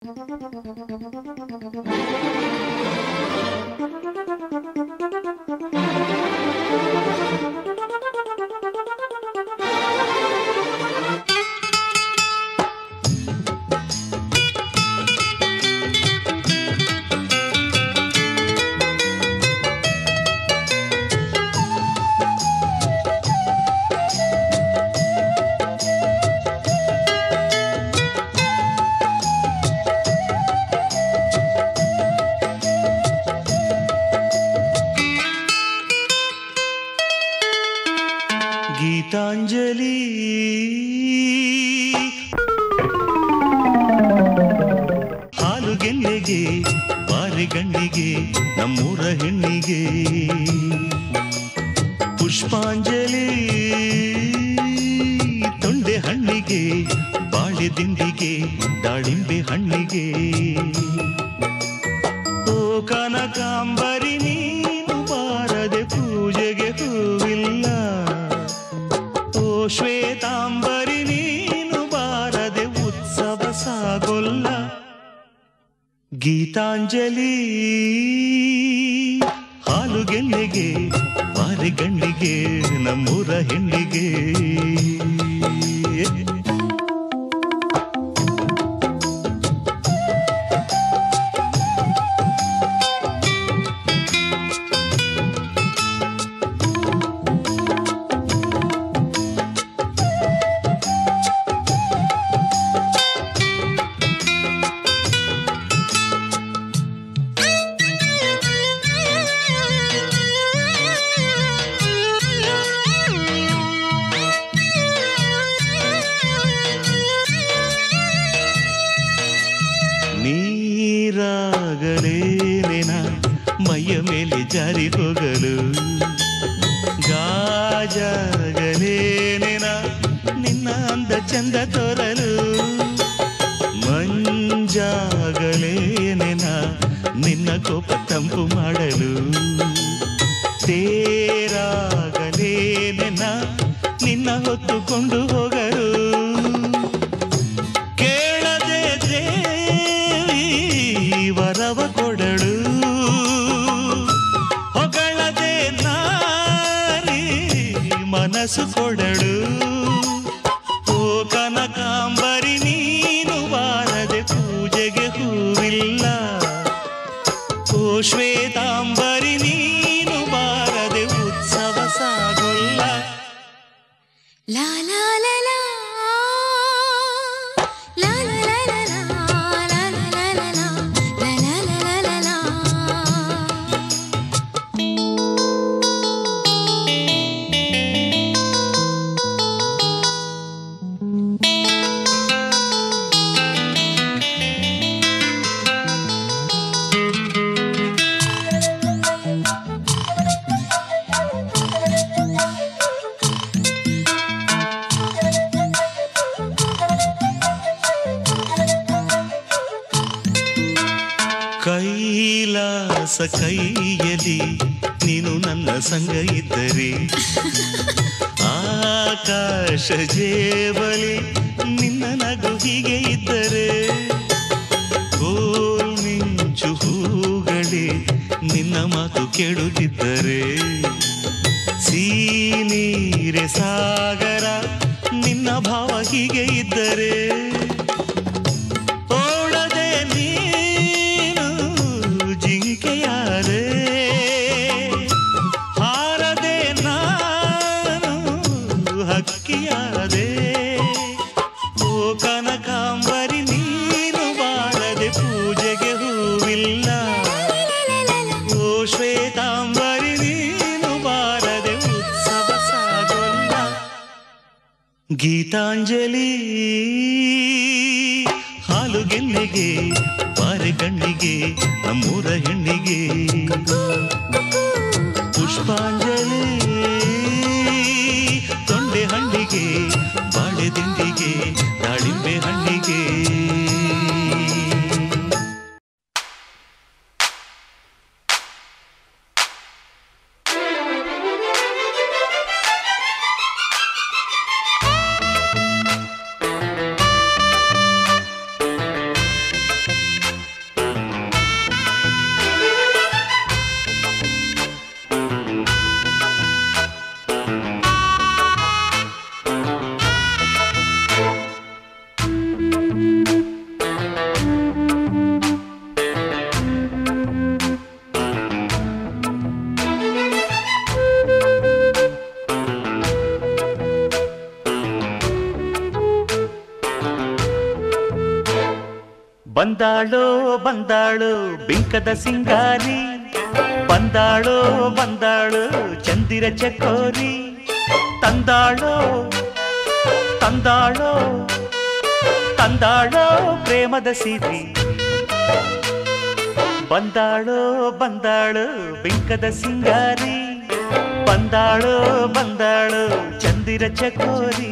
ಗೀತಾಂಜಲಿ ಹಾಲುಗೆಲ್ಲೆಗೆ ಬಾರಿಗಣ್ಣಿಗೆ ನಮ್ಮೂರ ಹೆಣ್ಣಿಗೆ ಪುಷ್ಪಾಂಜಲಿ ತೊಂಡೆ ಹಣ್ಣಿಗೆ ಬಾಳೆ ದಿಂಡಿಗೆ ದಾಳಿಂಬೆ ಹಣ್ಣಿಗೆ ಓ ಕನಕಾಂಬರಿ ನೀನು ಬಾರದೆ ಪೂಜೆಗೆ ಹೂವಿಲ್ಲ ಶ್ವೇತಾಂಬರಿ ನೀನು ಬಾರದೆ ಉತ್ಸವ ಸಾಗೊಲ್ಲ ಗೀತಾಂಜಲಿ ಹಾಲುಗೆಲ್ಲೆಗೆ ಬಾರಿಗಣ್ಣಿಗೆ ನಮ್ಮೂರ ಹೆಣ್ಣಿಗೆ ನೀರಾಗಲೇನೆನ ಮೈಯ ಮೇಲೆ ಜಾರಿ ಹೋಗಲು ಗಾಜಾಗಲೇನೆನ ನಿನ್ನ ಅಂದ ಚಂದ ತೋರಲು ಮಂಜಾಗಲೇನೆನ ನಿನ್ನ ಕೋಪ ತಂಪು ಮಾಡಲು ತೇರಾಗಲೇನೆನ ನಿನ್ನ ಹೊತ್ತುಕೊಂಡು ಹೋಗಲು ವರವ ಕೊಡಳು ಹೊಗಳದೆ ನಾರಿ ಮನಸ್ಸು ಕೊಡಳು ಓ ಕನಕಾಂಬರಿ ನೀನು ಬಾರದೆ ಪೂಜೆಗೆ ಹೂವಿಲ್ಲ ಓ ಶ್ವೇತಾಂಬರಿ ನೀನು ಬಾರದೆ ಉತ್ಸವ ಸಾಗೊಲ್ಲ ಲಾ ಲಾ ಲಾ ಲಾ ಕೈಲಾಸ ಕೈಯಲ್ಲಿ ನೀನು ನನ್ನ ಸಂಗ ಇದ್ದರೆ ಆಕಾಶ ಜೇಬಲಿ ನಿನ್ನ ನಗು ಹೀಗೆ ಇದ್ದರೆ ಕೋಲ್ ಮಿಂಚು ಹೂಗಳೇ ನಿನ್ನ ಮಾತು ಕೇಳುತ್ತಿದ್ದರೆ ಸೀನೀರೆ ಸಾಗರ ನಿನ್ನ ಭಾವ ಹೀಗೆ ಇದ್ದರೆ ಜಿಂಕೆಯಾರೆ ಹಾರದೆ ನಾನು ಹಕ್ಕಿಯಾದೆ ಓ ಕನಕಾಂಬರಿ ನೀನು ಬಾರದೆ ಪೂಜೆಗೆ ಹೂವಿಲ್ಲ ಓ ಶ್ವೇತಾಂಬರಿ ನೀನು ಬಾರದೆ ಉತ್ಸವ ಸಾಗೊಲ್ಲ ಗೀತಾಂಜಲಿ ಹಾಲುಗೆಲ್ಲೆಗೆ ಬಾರಿಗಣ್ಣಿಗೆ ನಮ್ಮೂರ ಹೆಣ್ಣಿಗೆ ಪುಷ್ಪಾಂಜಲಿ ತೊಂಡೆ ಹಣ್ಣಿಗೆ ಬಾಳೆ ದಿಂಡಿಗೆ ದಾಳಿಂಬೆ ಹಣ್ಣಿಗೆ ಬಂದಾಳೋ ಬಂದಾಳು ಬಿಂಕದ ಸಿಂಗಾರಿ, ಬಂದಾಳೋ ಬಂದಾಳು ಚಂದಿರ ಚಕೋರಿ, ತಂದಾಳೋ ತಂದಾಳೋ ತಂದಾಳೋ ಪ್ರೇಮದ ಸಿರಿ. ಬಂದಾಳೋ ಬಂದಾಳು ಬಿಂಕದ ಸಿಂಗಾರಿ, ಬಂದಾಳೋ ಬಂದಾಳು ಚಂದಿರ ಚಕೋರಿ.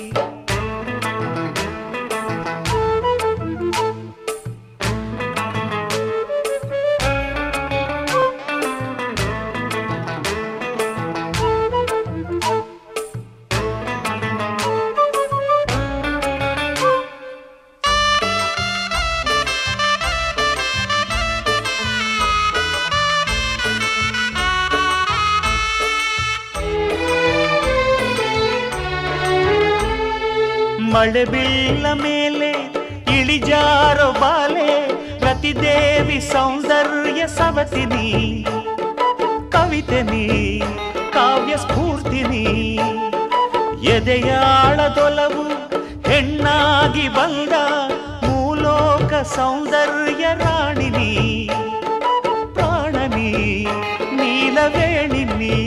ಮಳೆ ಬೀಳ ಮೇಲೆ ಇಳಿಜಾರೋ ಬಾಲೆ, ರತಿದೇವಿ ಸೌಂದರ್ಯ ಸವತಿನಿ, ಕವಿತೆನಿ ಕಾವ್ಯ ಸ್ಫೂರ್ತಿನಿ, ಎದೆಯಾಳದೊಲವು ಹೆಣ್ಣಾಗಿ ಬಂದ ಮೂಲೋಕ ಸೌಂದರ್ಯ ರಾಣಿನಿ, ಪ್ರಾಣನಿ ನೀಲವೇಣಿನಿ,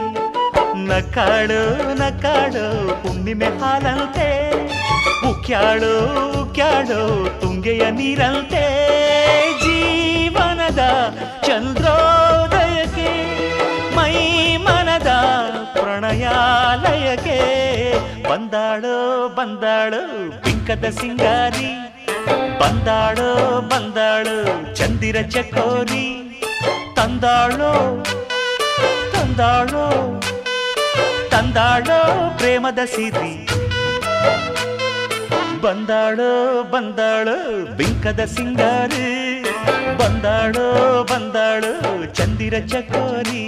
ನಕಾಡು ನಕಾಡು ಹುಣ್ಣಿಮೆ ಹಾಲಂತೆ, ಉಕ್ಯಾಳು ಉಕ್ಯಾಳು ತುಂಗೆಯ ನೀರಂತೆ, ಜೀವನದ ಚಂದ್ರೋದಯಕ್ಕೆ ಮೈ ಮನದ ಪ್ರಣಯಾಲಯಕ್ಕೆ. ಬಂದಾಳು ಬಂದಾಳು ಬಿಂಕದ ಸಿಂಗಾರಿ, ಬಂದಾಳು ಬಂದಾಳು ಚಂದಿರ ಚಕೋರಿ, ತಂದಾಳೋ ತಂದಾಳೋ ತಂದಾಳೋ ಪ್ರೇಮದ ಸಿರಿ. ಬಂದಾಳೋ ಬಂದಾಳು ಬಿಂಕದ ಸಿಂಗಾರಿ, ಬಂದಾಳೋ ಬಂದಾಳು ಚಂದಿರ ಚಕೋರಿ.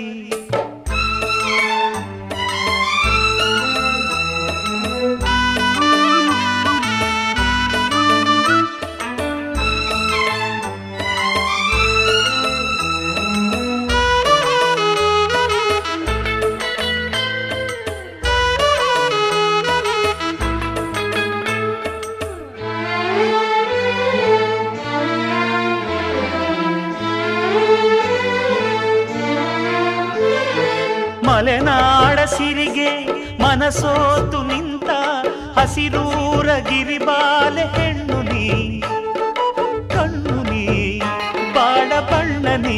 ಮಲೆನಾಡ ಸಿರಿಗೆ ಮನಸೋತು ನಿಂತ ಹಸಿರೂರ ಗಿರಿಬಾಲೆ ಹೆಣ್ಣು ನೀ, ಕಣ್ಣು ನೀ ಬಾಳ ಬಣ್ಣನಿ,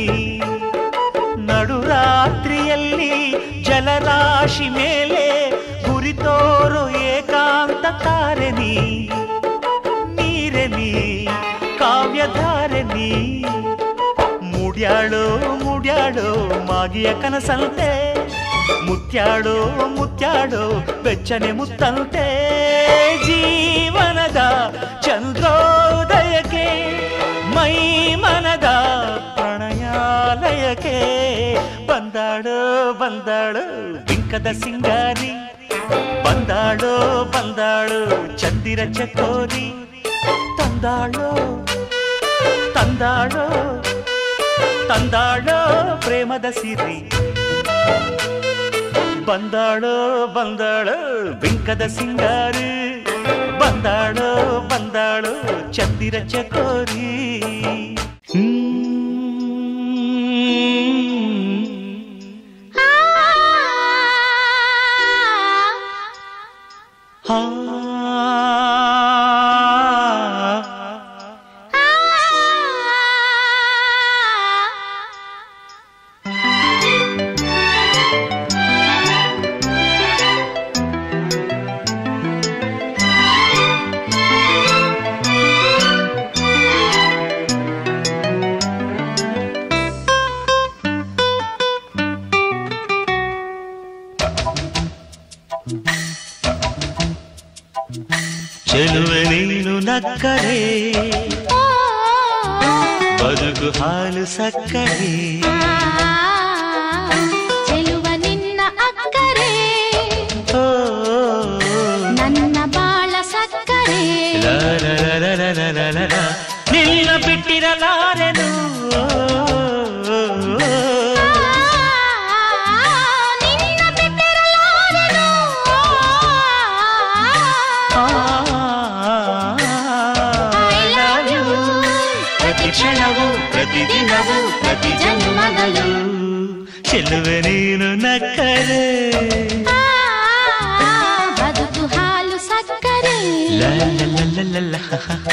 ನಡುರಾತ್ರಿಯಲ್ಲಿ ಜಲರಾಶಿ ಮೇಲೆ ಗುರಿತೋರು ಏಕಾಂತ ತಾರೆ ನೀ, ನೀರೆ ನೀ ಕಾವ್ಯಧಾರೆ ನೀ, ಮುಡ್ಯಾಳೋ ಮುಡ್ಯಾಳೋ ಮಾಗಿಯ ಕನಸಂತೆ, ಮುತ್ಯಾಡೋ ಮುತ್ಯಾಡೋ ಬೆಚ್ಚನೆ ಮುತ್ತಂತೆ, ಜೀವನದ ಚಂದ್ರೋದಯಕ್ಕೆ ಮೈ ಮನದ ಪ್ರಣಯಾಲಯಕ್ಕೆ. ಬಂದಾಳೋ ಬಂದಾಳು ಬಿಂಕದ ಸಿಂಗಾರಿ, ಬಂದಾಳೋ ಬಂದಾಳು ಚಂದಿರ ಚಕೋರಿ, ತಂದಾಳೋ ತಂದಾಳೋ ತಂದಾಳೋ ಪ್ರೇಮದ ಸಿರಿ. ಬಂದಾಳೋ ಬಂದಾಳು ಬಿಂಕದ ಸಿಂಗಾರಿ, ಬಂದಾಳೋ ಬಂದಾಳು ಚಂದಿರ ಚಕೋರಿ. ಚೆಲುವೆ ನೀನು ನಕ್ಕರೆ ಬದುಕು ಹಾಲು ಸಕ್ಕರೆ, ಚೆಲುವ ನಿನ್ನ ಅಕ್ಕರೆ ನನ್ನ ಬಾಳ ಸಕ್ಕರೆ, ನಿನ್ನ ಬಿಟ್ಟಿರಲಾರೆನು ಪ್ರತಿದಿನವೂ ಪ್ರತಿ ಜನ್ಮದಲ್ಲೂ ಚೆಲುವೆ ನೀನು ನಕ್ಕರೆ ಬದುಕು ಹಾಲು ಸಕ್ಕರೆ ಲ ಲ ಲ ಲ ಲ ಲ.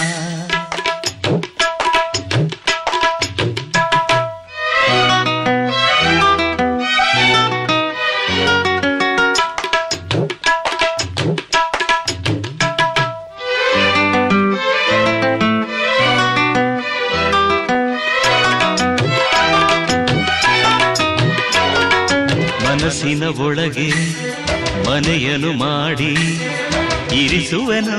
ಮನಸ್ಸಿನ ಒಳಗೆ ಮನೆಯನ್ನು ಮಾಡಿ ಇರಿಸುವನು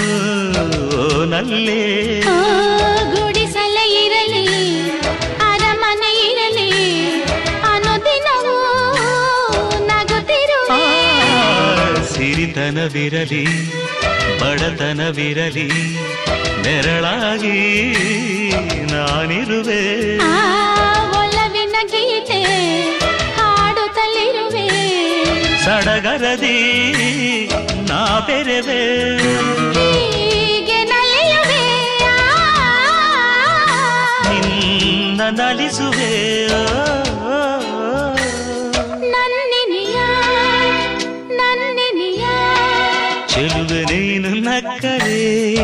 ನಲ್ಲೇ ಗುಡಿಸಲೇ ಇರಲಿ ಅರಮನೆ ಇರಲಿ ಅನುದಿನವೂ ನಗುತ್ತಿರುವೆ ಸಿರಿತನವಿರಲಿ ಬಡತನವಿರಲಿ ನೆರಳಾಗಿ ನಾನಿರುವೆ ಒಲವಿನ ಗೀತೆ ಹಾಡುತ್ತಲಿರುವೆ ಸಡಗರದಿ ನಾ ಬೆರೆವೆ ಹೀಗೆ ನಲಿಯುವೆ ನಿನ್ನ ನಲಿಸುವೆ ನನ್ನಿನಿಯ ನನ್ನಿನಿಯ ಚೆಲುವೆ ನೀನು ನಕ್ಕರೆ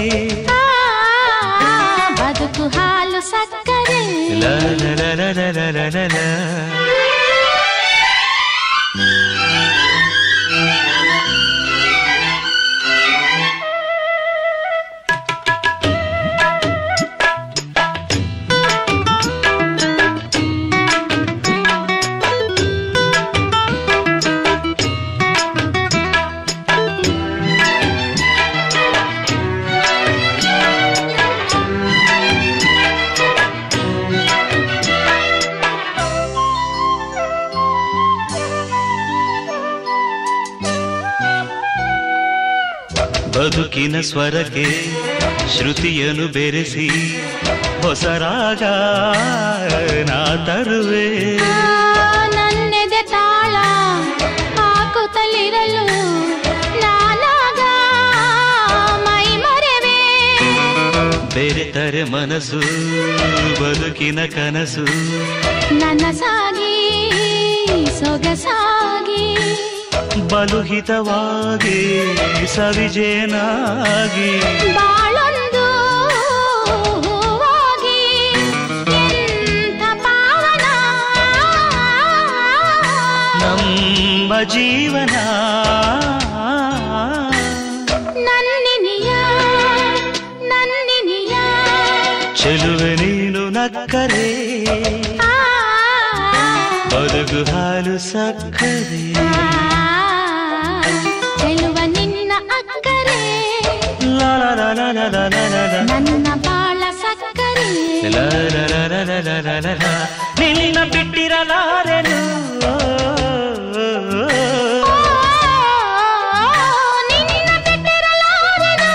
ಬದುಕು ಹಾಲು ಸಕ್ಕರೆ ಲ ಲ ಲ ಲ ಲ ಲ ಲ ಲ. ಬದುಕಿನ ಸ್ವರಕ್ಕೆ ಶ್ರುತಿಯನ್ನು ಬೆರೆಸಿ ಹೊಸ ರಾಗ ನಾ ತರುವೆ ನನ್ನೆದೆ ತಾಳ ಹಾಕುತ್ತಲಿರಲು ನಾನಾಗ ಮೈ ಮರೆವೆ ಬೆರೆತರೆ ಮನಸ್ಸು ಬದುಕಿನ ಕನಸು ನನಸಾಗಿ ಸೊಗಸಾಗಿ ಬಲುಹಿತವಾಗಿ ಸವಿಜೇನಾಗಿ ಬಾಳೊಂದು ಹೂವಾಗಿ ಎಂಥ ಪಾವನ ನಮ್ಮ ಜೀವನ ನನ್ನಿನಿಯ ನನ್ನಿನಿಯ ಚೆಲುವೆ ನೀನು ನಕ್ಕರೆ ಬದುಕು ಹಾಲು ಸಕ್ಕರೆ ಚೆಲುವ ನಿನ್ನ ಅಕ್ಕರೆ ಲ ಲ ಲ ಲ ಲ ಲ ಲ ಲ ಲ. ನನ್ನ ಬಾಳ ಸಕ್ಕರೆ ಲ ಲ ಲ ಲ ಲ ಲ ಲ ಲ ಲ. ನಿನ್ನ ಬಿಟ್ಟಿರಲಾರೆನು ನಿನ್ನ ಬಿಟ್ಟಿರಲಾರೆನು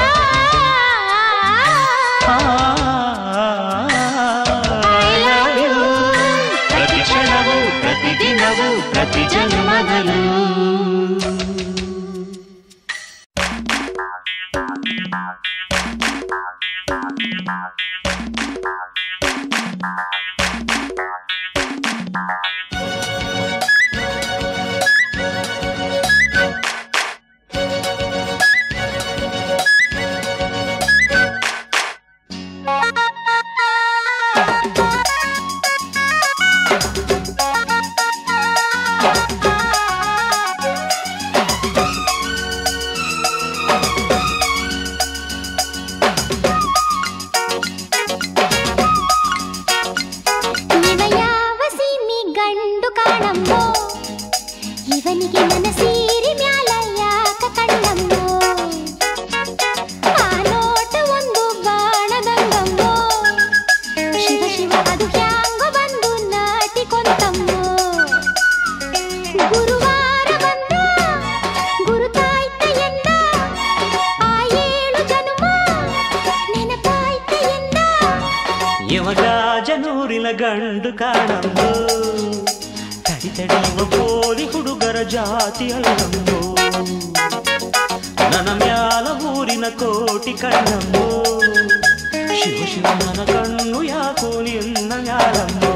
I love you. ಪ್ರತಿ ಕ್ಷಣವೂ ಪ್ರತಿದಿನವೂ ಪ್ರತಿ ಜನ್ಮದಲ್ಲೂ ಇವ ಯಾವ ಸೀಮಿ ಗಂಡು ಕಾಣಮ್ಮೋ ಇವನಿಗೆ ನನ್ನ ಸೀರೆ ಮ್ಯಾಲ ಯಾಕ ಕಂಡಮ್ಮೋ ಆ ನೋಟ ಒಂದು ಬಾಣದಂಗಮ್ಮೋ ಶಿವ ಶಿವ ಅದು ಹ್ಯಾಂಗ ಬಂದು ನಾಟಿಕೊಂತಮ್ಮೋ ಗುರುವಾರ ಬಂದ ಗುರುತಾಯ್ತ ಎಂದ ಆ 7 ಜನುಮ ನೆನಪಾಯ್ತ ಎಂದ ಯವಗಾಜನೂರಿನ ಗಂಡು ಕಾಣಂದು ತಡಿ ತಡೆಯುವ ಪೋಲಿ ಹುಡುಗರ ಜಾತಿ ಅಲ್ಲಂಬೋ ನನ್ನ ಮ್ಯಾಲ ಊರಿನ ಕೋಟಿ ಕಣ್ಣಂಬೋ ಶಿವ ಶಿವ ನನ್ನ ಕಣ್ಣು ಯಾಕೋ ನಿನ್ನ ಮ್ಯಾಲಮ್ಮೋ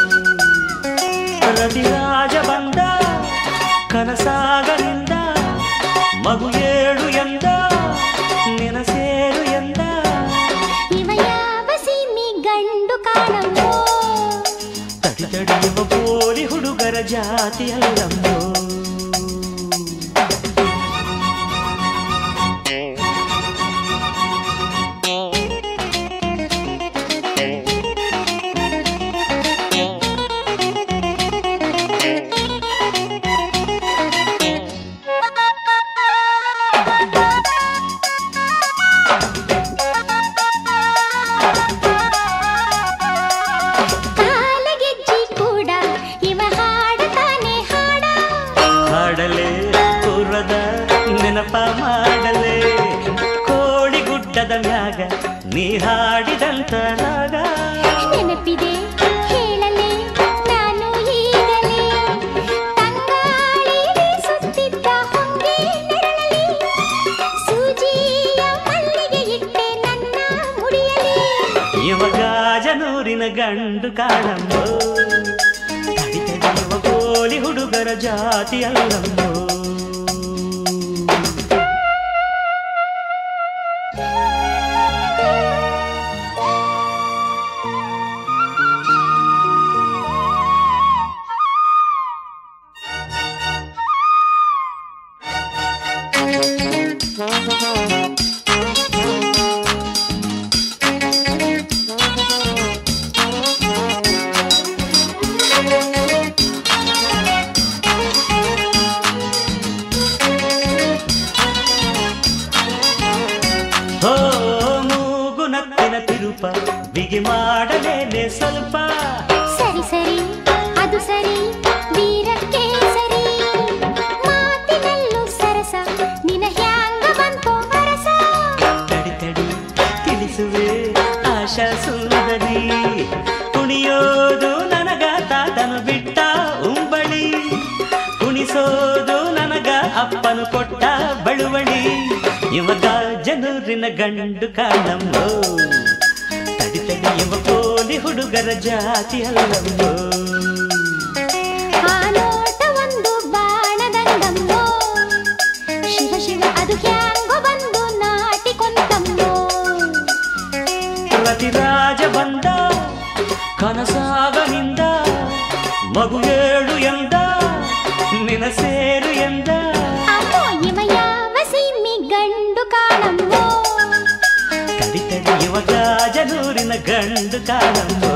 ರತಿರಾಜ ಬಂದ ಕನಸಾಗಲಿಂದ ಮಗು ಏಳು ಎಂದ ನಿನ ಸೇರು ಎಂದ ಇವ ಯಾವ ಸೀಮಿ ಗಂಡು ಕಾಣಮ್ಮೋ ತಡಿ ತಡಿಯುವ ಪೋಲಿ ಹುಡುಗರ ಜಾತಿಯಲ್ಲಮ್ಮೋ ನೆನಪ ಮಾಡಲೇ ಕೋಳಿ ಗುಡ್ಡದ ಮ್ಯಾಗ ನೀ ಹಾಡಿದಂತ ರಾಗ ನೆನಪಿದೆ ಹೇಳಲೇ ನಾನು ಈಗಲೇ ತಂಗಾಳಿ ಸುತ್ತಿದ್ದ ಹೊಂಗೆ ನೆರಳಲಿ ಸೂಜಿಯ ಮಲ್ಲಿಗೆ ಇಟ್ಟೆ ನನ್ನ ಮುಡಿಯಲಿ ಇವಾಗ ಜನೂರಿನ ಗಂಡು ಕಾಣಮ್ಮೋ ತಡಿತಡಿಯುವ ಕೋಳಿ ಹುಡುಗರ ಜಾತಿ ಅಲ್ಲಮ್ಮೋ ಬಿಗಿ ಮಾಡಲೇನೆ ಸ್ವಲ್ಪ ಸರಿ ಸರಿ ಅದು ಸರಿ ವೀರಕ್ಕೆ ಸರಿ ಮಾತಿನಲ್ಲೂ ಸರಸ ನಿನ ಹ್ಯಾಂಗ ಬಂತೋ ಅರಸ ತಡಿ ತಡಿ ತಿಳಿಸುವೆ ಆಶಾ ಸುಂದರಿ ಕುಣಿಯೋದು ನನಗ ತಾತನು ಬಿಟ್ಟ ಉಂಬಳಿ ಕುಣಿಸೋದು ನನಗ ಅಪ್ಪನು ಕೊಟ್ಟ ಬಳುವಳಿ ಇವಾಗ ಜನೂರಿನ ಗಂಡು ಕಾಣಮ್ಮೋ ತಡಿಯುವ ಕೋಲಿ ಹುಡುಗರ ಜಾತಿ ಅಲ್ಲಮ್ಮೋ ಆ ನೋಟ ಒಂದು ಬಾಣದಂಗಮ್ಮೋ ಶಿವ ಶಿವ ಅದು ಹ್ಯಾಂಗೋ ಬಂದು ನಾಟಿಕೊಂತಮ್ಮೋ ರತಿರಾಜ ಬಂದ ಕನಸಾಗನಿಂದ ಮಗು ಏಳು ಎಂದ ನಿನ ಸೇರು ಎಂದ ಅಮ್ಮೋ ಇವ ಯಾವ ಸೀಮಿ ಗಂಡು ಕಾಣಮ್ಮೋ ತಡಿಯುವ ಜನೂರಿನ ಗಂಡು ಕಾಣಮ್ಮೋ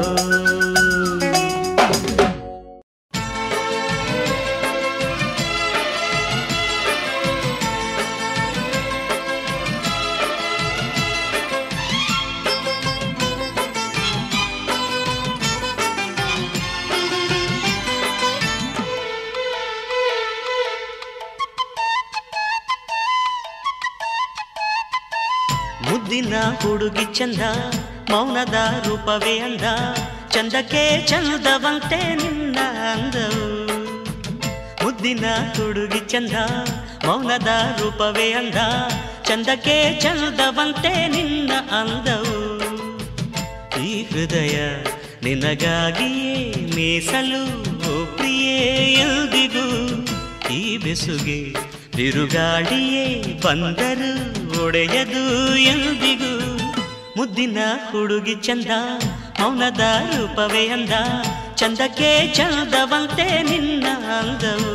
ಮುದ್ದಿನ ಹುಡುಗಿ ಚಂದ ಮೌನದ ರೂಪವೇ ಅಂದ ಚಂದಕ್ಕೆ ಚಂದವಂತೆ ನಿನ್ನ ಅಂದವು ಮುದ್ದಿನ ಹುಡುಗಿ ಚಂದ ಮೌನದ ರೂಪವೇ ಅಂದ ಚಂದಕ್ಕೆ ಚಂದವಂತೆ ನಿನ್ನ ಅಂದವು ಈ ಹೃದಯ ನಿನಗಾಗಿಯೇ ಮೀಸಲು ಪ್ರಿಯೇ ಎಂದಿಗೂ ಈ ಬೆಸುಗೆ ಬಿರುಗಾಳಿಯೇ ಬಂದರು ಒಡೆಯದು ಎಂದಿಗೂ ಮುದ್ದಿನ ಹುಡುಗಿ ಚಂದ ಮೌನದ ರೂಪವೇ ಅಂದ ಚಂದಕ್ಕೆ ಚಂದವಂತೆ ನಿನ್ನ ಅಂದವು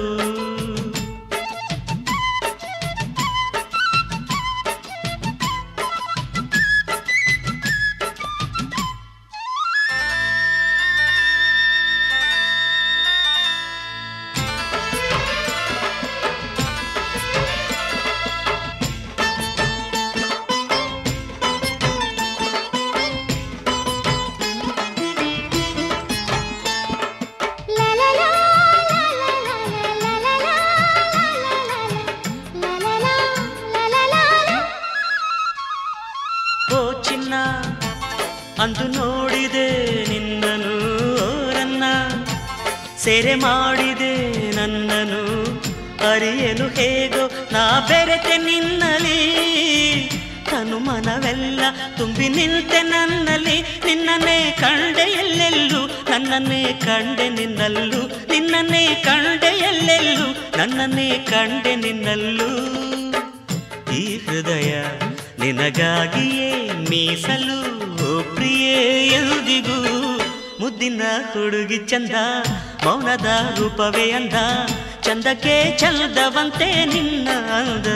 ಅಂದು ನೋಡಿದೆ ನಿನ್ನನು ರನ್ನ ಸೆರೆ ಮಾಡಿದೆ ನನ್ನನು ಅರಿಯಲು ಹೇಗೋ ನಾ ಬೆರೆತೆ ನಿನ್ನಲಿ ತನು ಮನವೆಲ್ಲ ತುಂಬಿ ನಿಂತೆ ನನ್ನಲ್ಲಿ ನಿನ್ನನ್ನೇ ಕಂಡೆ ಎಲ್ಲೆಲ್ಲೂ ನನ್ನನ್ನೇ ಕಂಡೆ ನಿನ್ನಲ್ಲೂ ನಿನ್ನನ್ನೇ ಕಂಡೆ ಎಲ್ಲೆಲ್ಲೂ ನನ್ನನ್ನೇ ಕಂಡೆ ನಿನ್ನಲ್ಲೂ ಈ ಹೃದಯ ನಿನಗಾಗಿಯೇ ಮೀಸಲು ಪ್ರಿಯೇ ಎಂದಿಗೂ ಮುದ್ದಿನ ಹುಡುಗಿ ಚಂದ ಮೌನದ ರೂಪವೇ ಅಂದ ಚಂದಕ್ಕೆ ಚಂದವಂತೆ ನಿನ್ನ ಅಂದ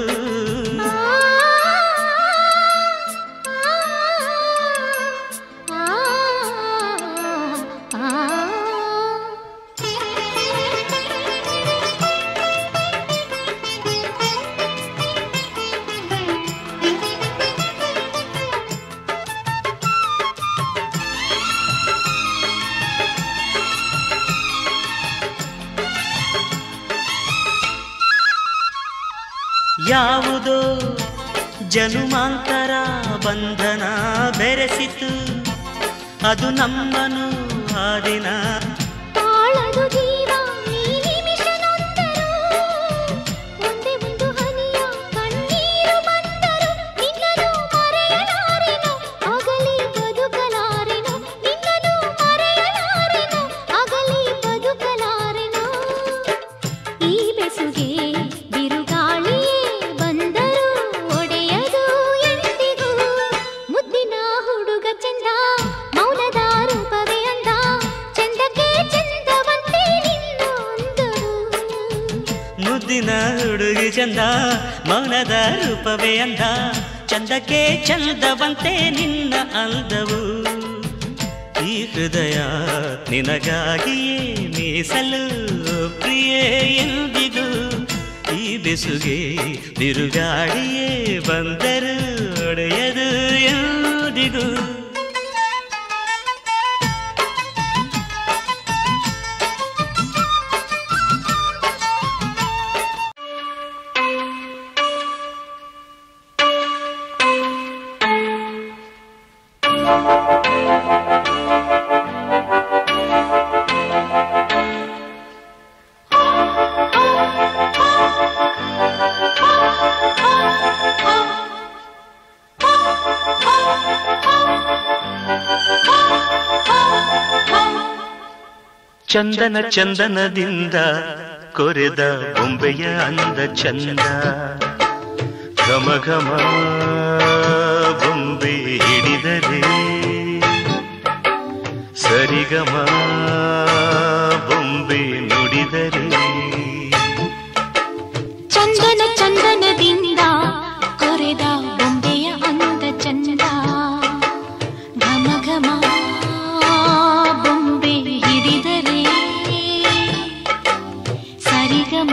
ಯಾವುದೋ ಜನುಮಾಂತರ ಬಂಧನ ಬೆರೆಸಿತು ಅದು ನಮ್ಮನು ಆ ದಿನ ತಾಳದು ಜೀವ ಈ ನಿಮಿಷ ನೊಂದರು ಒಂದೇ ಒಂದು ಹನಿಯ ಕಣ್ಣೀರು ಬಂದರು ನಿನ್ನನು ಮರೆಯಲಾರೆನು ಆಗಲಿ ಬದುಕಲಾರೆನು ನಿನ್ನನು ಮರೆಯಲಾರೆನು ಆಗಲಿ ಬದುಕಲಾರೆನು ಈ ಬೆಸುಗೆ ಬಿರುಗಾಳಿಯೇ ಬಂದರು ಒಡೆಯದು ಎಂದಿಗೂ ಮುದ್ದಿನ ಹುಡುಗ ಚಂದ ಮೌನದ ರೂಪವೇ ಅಂದ ಚಂದಕ್ಕೆ ಚಂದವಂತೆ ನಿನ್ನ ಅಂದವು ಮುದ್ದಿನ ಹುಡುಗಿ ಚಂದ ಮೌನದ ರೂಪವೇ ಅಂದ ಚಂದಕ್ಕೆ ಚಂದವಂತೆ ನಿನ್ನ ಅಂದವು ಈ ಹೃದಯ ನಿನಗಾಗಿಯೇ ಮೀಸಲು ಪ್ರಿಯೇ ಎಂದಿಗೂ ಈ ಬೆಸುಗೆ ಬಿರುಗಾಳಿಯೇ ಬಂದರು ಒಡೆಯದು ಎಂದಿಗೂ ಚಂದನ ಚಂದನದಿಂದ ಕೊರೆದ ಬೊಂಬೆಯ ಅಂದ ಚಂದ ಘಮ ಘಮ ಬೊಂಬೆ ಹಿಡಿದರೆ ಸರಿಗಮ ಬೊಂಬೆ ನುಡಿದರೆ ಚಂದನ ಚಂದನದಿಂದ ಕೊರೆದ ಬೊಂಬೆಯ ಅಂದ ಚಂದ ಘಮ ಘಮ ಬೊಂಬೆ ಹಿಡಿದರೆ ಸರಿಗಮ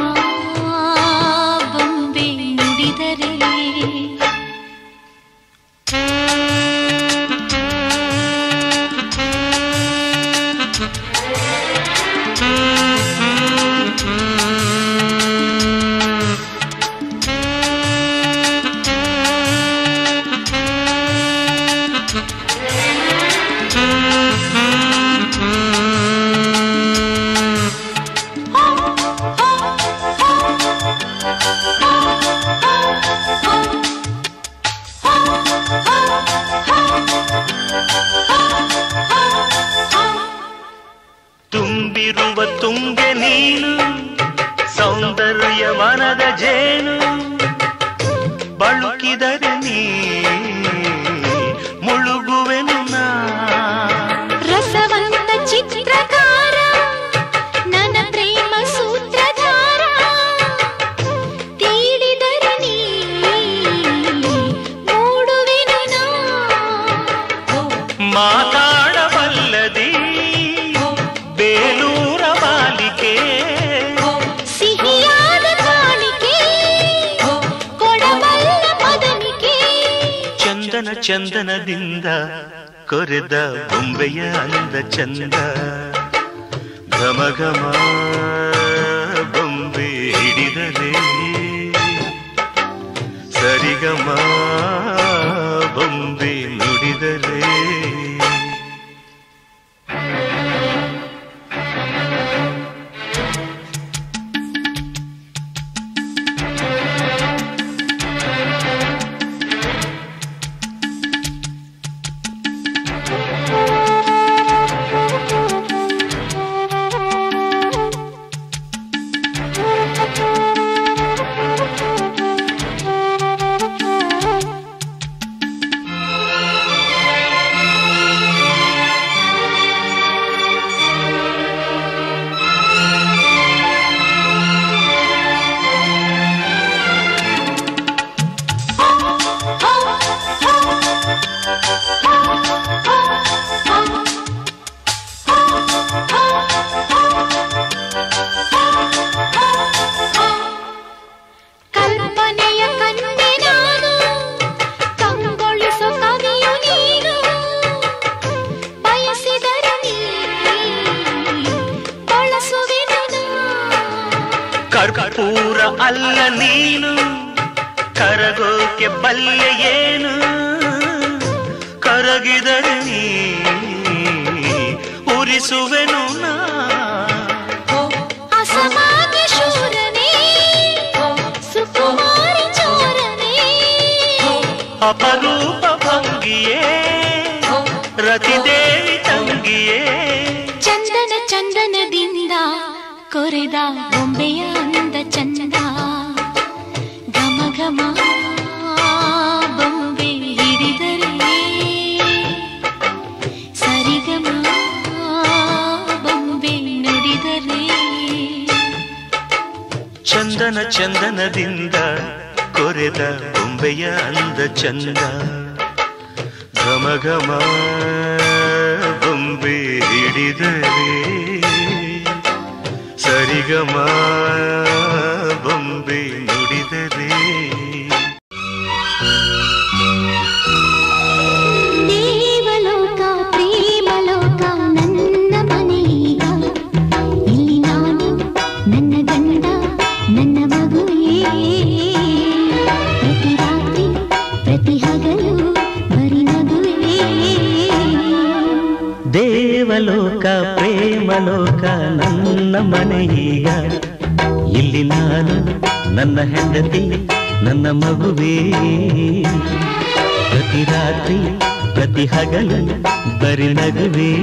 ಬೊಂಬೆ ನುಡಿದರೆ ತುಂಬಿರುವ ತುಂಗೆ ನೀನು ಸೌಂದರ್ಯ ಮನದ ಜೇನು ಬಳುಕಿದರೆ ನೀ ಮುಳುಗುವೆನು ನಾ ರಸವಂತ ಚಿತ್ರಕಾರ ನನ್ನ ಪ್ರೇಮ ಸೂತ್ರಧಾರ ತೀಡಿದರೆ ನೀ ಮೂಡುವೆನು ನಾ ಮಾತಾಡಬಲ್ಲದಿ ಬೇಲೂರ ಬಾಲಿಕೆ ಸಿಹಿಯಾದ ಕಾಣಿಕೆ ಕೊಡಬಲ್ಲ ಮದನಿಕೆ ಚಂದನ ಚಂದನದಿಂದ ಕೊರೆದ ಬೊಂಬೆಯ ಅಂದ ಚಂದ ಘಮ ಘಮ ಬೊಂಬೆ ಹಿಡಿದರೆ ಸರಿಗಮ ಬೊಂಬೆ ನುಡಿದರೆ ಕರ್ಪೂರ ಅಲ್ಲ ನೀನು, ಕರಗೋಕೆ ಬಲ್ಲೆ ಏನು, ಕರಗಿದರೆ ನೀ ಉರಿಸುವೆನು ನಾ. ಅಸಮಾನ್ಯ ಶೂರನೇ, ಸುಕುಮಾರಿ ಚೋರನೇ, ಅಪರೂಪ ಭಂಗಿಯೇ, ರತಿದೇವಿ ತಂಗಿಯೇ. ಚಂದನ ಚಂದನದಿಂದ ಕೊರೆದ ಬೊಂಬೆಯ ಅಂದ ಚಂದ, ಘಮ ಘಮ ಬೊಂಬೆ ಹಿಡಿದರೆ ಸರಿಗಮ ಬೊಂಬೆ ನುಡಿದರೆ. ಚಂದನ ಚಂದನದಿಂದ ಕೊರೆದ ಬೊಂಬೆಯ ಅಂದ ಚಂದ, ಘಮ ಘಮ ಬೊಂಬೆ ಹಿಡಿದರೆ ಸರಿಗಮ ಬೊಂಬೆ ನುಡಿದರೆ. ದೇವಲೋಕ ಪ್ರೇಮಲೋಕ ನನ್ನ ಮನೆಯೀಗ, ಇಲ್ಲಿ ನಾನು ನನ್ನ ಗಂಡ ನನ್ನ ಮಗುವೇ. ಪ್ರತಿ ರಾತ್ರಿ ಪ್ರತಿ ಹಗಲು ಬರಿ ನಗುವೇ. ದೇವಲೋಕ ಪ್ರೇಮಲೋಕ ನನ್ನ ಮನೆಯೀಗ, ಇಲ್ಲಿ ನಾನು ನನ್ನ ಹೆಂಡತಿ ನನ್ನ ಮಗುವೇ. ಪ್ರತಿ ರಾತ್ರಿ ಪ್ರತಿ ಹಗಲು ಬರಿ ನಗುವೇ.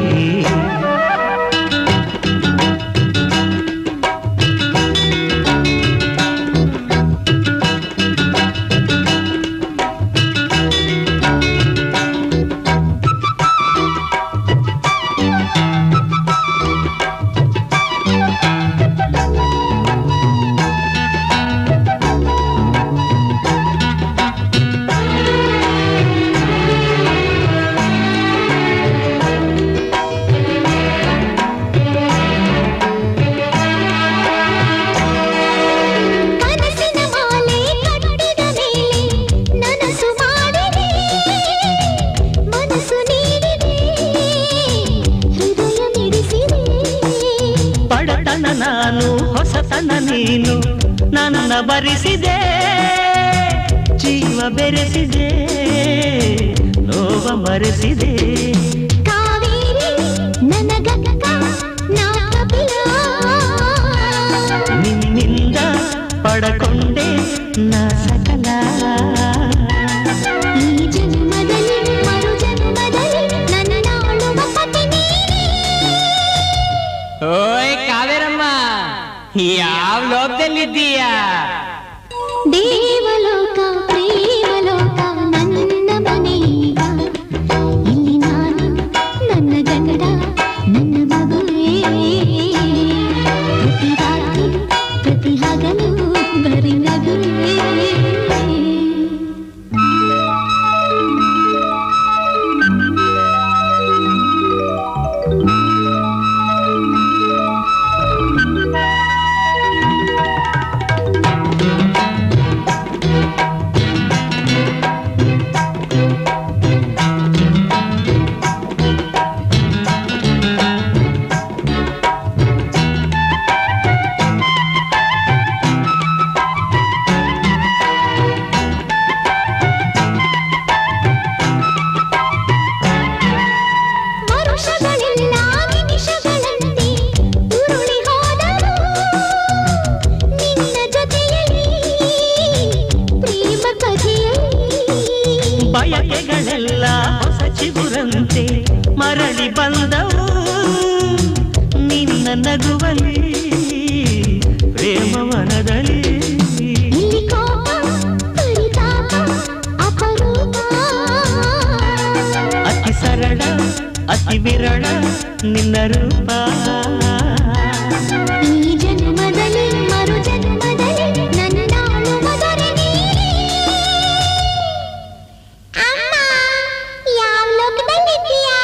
ನಾನು ಹೊಸತನ ನೀನು ನನ್ನ ಬರಿಸಿದೆ, ಜೀವ ಬೆರೆಸಿದೆ, ನೋವ ಮರೆಸಿದೆ. ನಿನ್ನಿಂದ ಪಡಕೊಂಡೆ ನಾ ಸಕಲ. ಈ ಜನ್ಮದಲ್ಲಿ ಮರು ಜನ್ಮದಲ್ಲಿ ನನ್ನ ನಾಳುವ ಪತಿ ನೀನೇ. ಓಯ್ ಕಾವೇರಮ್ಮ, ಯಾವ ಲೋಕದಲ್ಲಿದ್ದೀಯಾ? ದೇವಲೋಕ ಪ್ರೇಮಲೋಕ ನನ್ನ ಮನೆಯೀಗ, ಇಲ್ಲಿ ನಾನು ನನ್ನ ಗಂಡ ನನ್ನ ಮಗುವೇ. ಪ್ರತಿ ರಾತ್ರಿ ಪ್ರತಿ ಹಗಲು ಬರಿ ನಗುವೇ. ಬಯಕೆಗಳೆಲ್ಲ ಹೊಸ ಚಿಗುರಂತೆ ಮರಳಿ ಬಂದವು ನಿನ್ನ ನಗುವಲಿ ಪ್ರೇಮವನದಲ್ಲಿ. ಅತಿ ಸರಳ ಅತಿ ವಿರಳ ನಿನ್ನ ರೂಪ. ಈ ಜನ್ಮದಲ್ಲಿ ಮರು ಜನ್ಮದಲ್ಲಿ ನನ್ನ ನಾಳುವ ದೊರೆ ನೀನೇ. ಅಮ್ಮ, ಯಾವ ಲೋಕದಲ್ಲಿದ್ದೀಯಾ?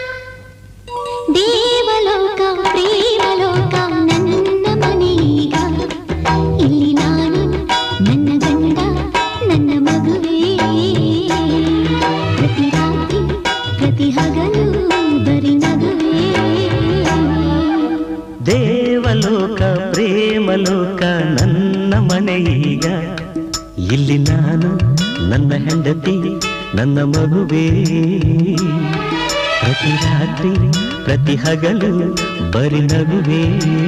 ದೇವಲೋಕ ಪ್ರೇಮಲೋಕ ನನ್ನ ಮನೆಯೀಗ, ಇಲ್ಲಿ ನಾನು ನನ್ನ ಗಂಡ ನನ್ನ ಮಗುವೇ. ಪ್ರತಿ ರಾತ್ರಿ ಪ್ರತಿ ಹಗಲು ಬರಿ ನಗುವೇ. ದೇವಲೋಕ ಪ್ರೇಮಲೋಕ ನನ್ನ ಮನೆಯೀಗ. ಇಲ್ಲಿ ನಾನು ನನ್ನ ಹೆಂಡತಿ ನನ್ನ ಮಗುವೇ. ಪ್ರತಿ ರಾತ್ರಿ ಪ್ರತಿ ಹಗಲು ಬರಿ ನಗುವೇ.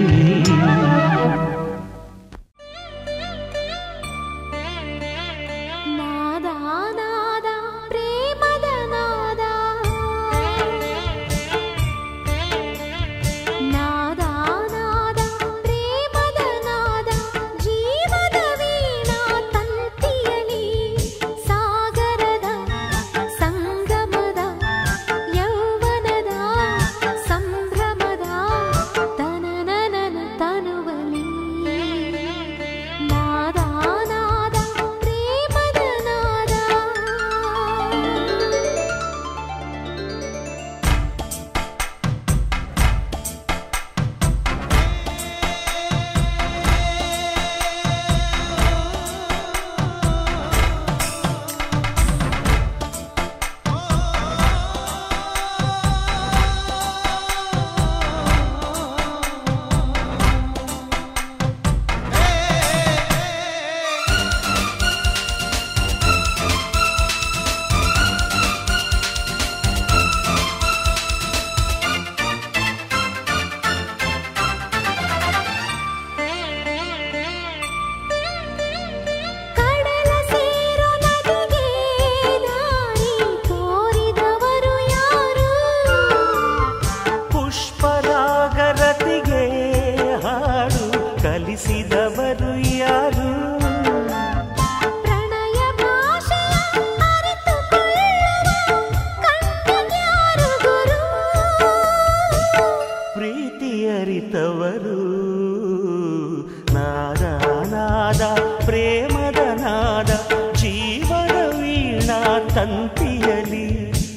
ತಂತಿಯಲಿ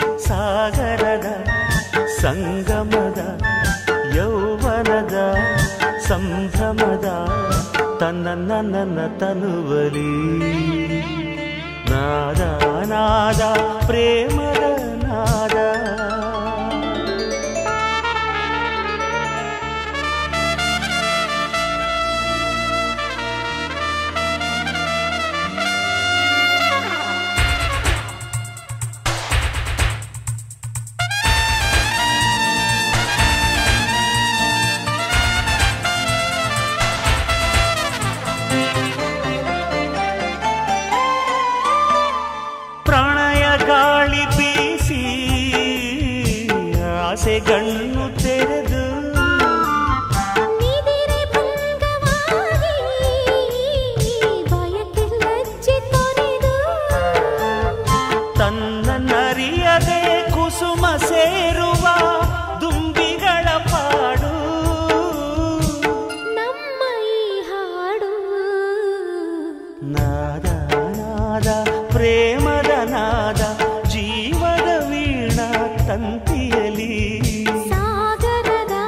ಸಾಗರದ ಸಂಗಮದ ಯೌವನದ ಸಂಭ್ರಮದ ತನ್ನ ತನುವಲಿ ನಾದ ನಾದ ಪ್ರೇಮದ ನಾದ. ಗಾಳಿ ಬೀಸಿ ಆಸೆಗಣ್ಣು ತೆರೆದು ನಿದಿರೆ ಭಂಗವಾಗಿ ಬಯಕೆ ಲಜ್ಜೆ ತೊರೆದು ತನ್ನರಿಯದೆ ಕುಸುಮ ಸೇರುವ ದುಂಬಿಗಳ ಪಾಡು ನಮ್ಮ ಈ ಹಾಡು ನಾದ ನಾದ ಪ್ರೇಮದ ನಾದ ಜೀವದ ವೀಣಾ ತಂತಿಯಲಿ ಸಾಗರದ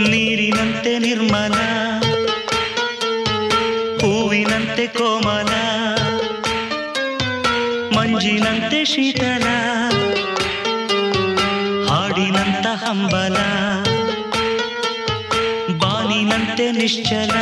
ನೀರಿನಂತೆ ನಿರ್ಮಲ ಹೂವಿನಂತೆ ಕೋಮಲ ಮಂಜಿನಂತೆ ಶೀತಲ ಹಾಡಿನಂತ ಹಂಬಲ ಬಾನಿನಂತೆ ನಿಶ್ಚಲ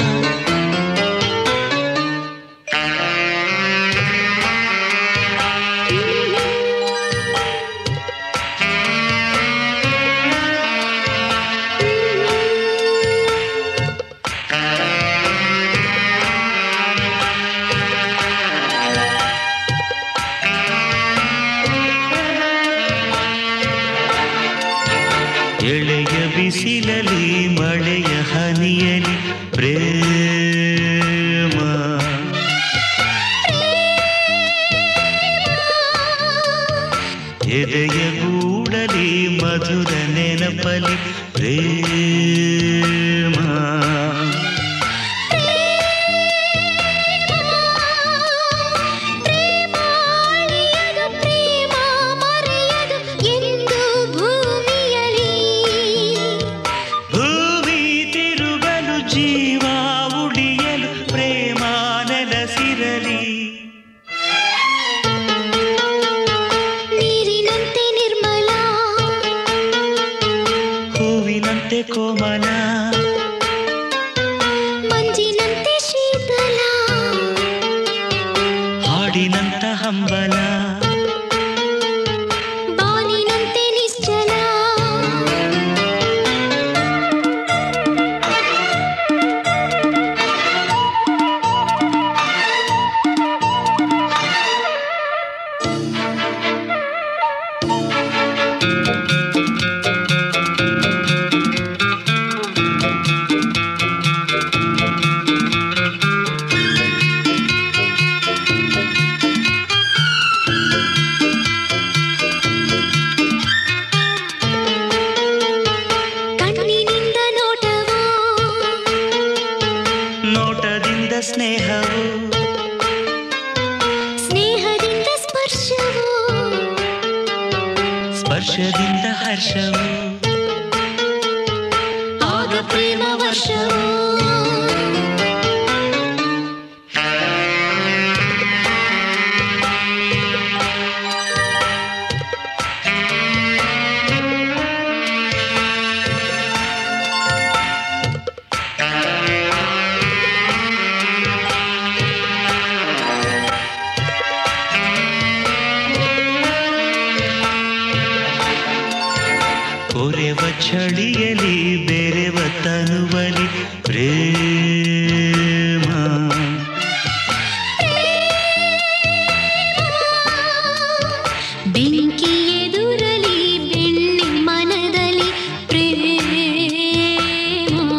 ಎಳೆಯ ಬಿಸಿಲಲಿ ಮಳೆಯ ಹನಿಯಲಿ ಪ್ರೇಮ ಎದೆಯ ಗೂಡಲಿ ಮಧುರ ನೆನಪಲಿ ಪ್ರೇಮ ಕೋಮಲ ಮಂಜಿನಂತೆ ಶೀತಲ ಹಾಡಿನಂತ ಹಂಬಲ ಬಾನಿನಂತೆ ನಿಶ್ಚಲ ನೋಟದಿಂದ ಸ್ನೇಹವು ಸ್ನೇಹದಿಂದ ಸ್ಪರ್ಶವು ಸ್ಪರ್ಶದಿಂದ ಹರ್ಷವು ಆಗ ಪ್ರೇಮ ವರ್ಷವು ಕೊರೆವ ಚಳಿಯಲಿ ಬೆರೆವ ತನುವಲಿ ಪ್ರೇಮ ಬೆಂಕಿ ಎದುರಲಿ ಬೆಣ್ಣೆ ಮನದಲ್ಲಿ ಪ್ರೇಮ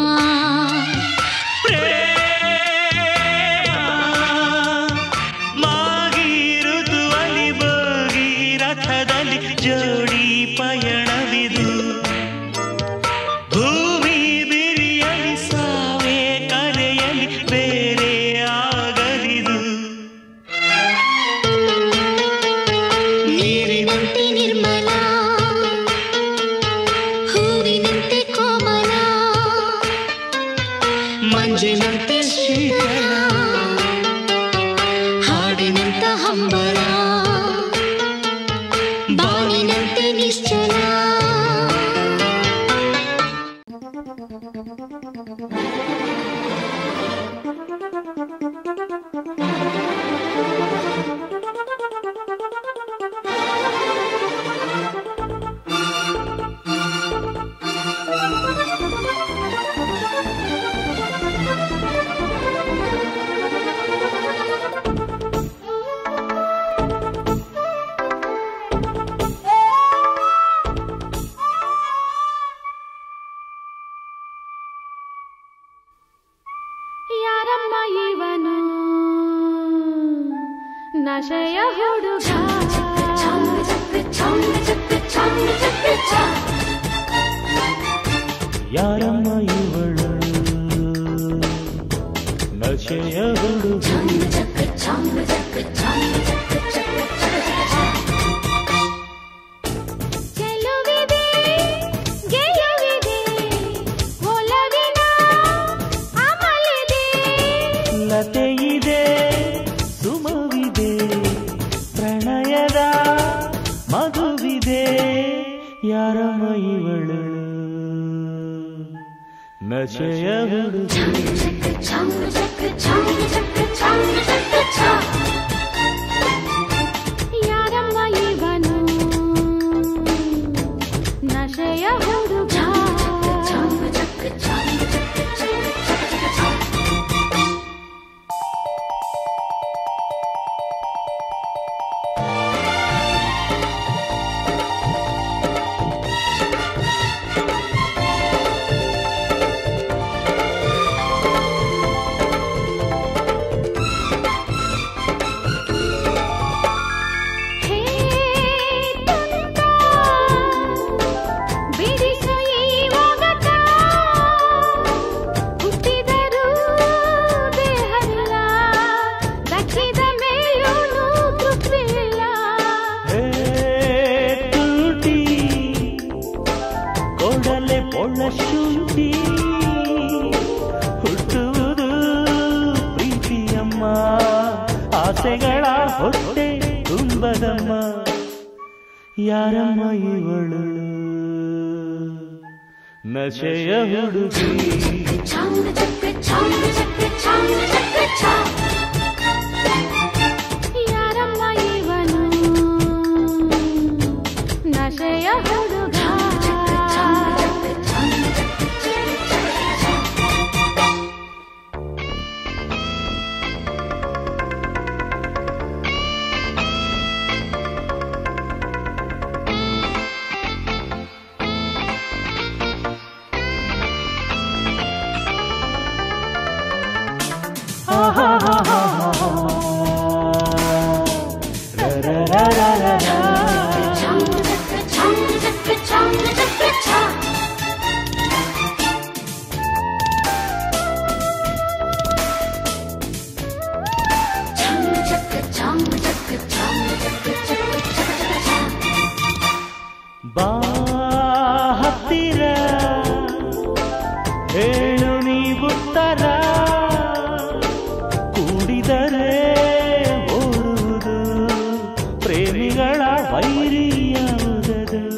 ಮಾಗಿ ಋತುವಲಿ ಬೋಗಿ ರಥದಲ್ಲಿ ಜೋಡಿ ಪಯಣವಿದು ಭೂಮಿ ಬಿರಿಯಲಿ ಸಾವೇ ಕಲೆಯಲಿ ಬೇರೆ ಆಗಲಿದು ನೀರಿನಂತೆ ನಿರ್ಮಲ ಹೂವಿನಂತೆ ಕೋಮಲ ಮಂಜಿನಂತೆ ಶೀತಲ ಹಾಡಿನಂತ ಹಂಬಲ ಬಾನಿನಂತೆ ನಿಶ್ಚಲ ಯಾರಮ್ಮ ಇವನು ನಶೆಯ ಹುಡುಗ ಯಾರಮ್ಮ ಇವಳು ನಶೆಯ ಹುಡುಗ ಚೆಲುವಿದೆ ಗೆಲುವಿದೆ ಇವಳು ನಶೆಯ ಹುಡುಗಿ ಯಾರಮ್ಮ ಇವನು ನಶೆಯ ಹುಡುಗ ಶುಂಠಿ ಹುಟ್ಟುವುದು ಪ್ರೀತಿಯಮ್ಮ ಆಸೆಗಳ ಹೊಟ್ಟೆ ತುಂಬದಮ್ಮ ಯಾರಮ್ಮ ಇವಳು ನಶೆಯ ಹುಡುಗಿ ಯಾರಮ್ಮ ಇವನು ನಶೆಯ ಹುಡುಗ ಬಾ ಹತ್ತಿರ ಹೇಳು ನೀವುತ್ತರ ಕೂಡಿದರೆ ಓಡುವುದು ಪ್ರೇಮಿಗಳ ವೈರಿಯಾದದು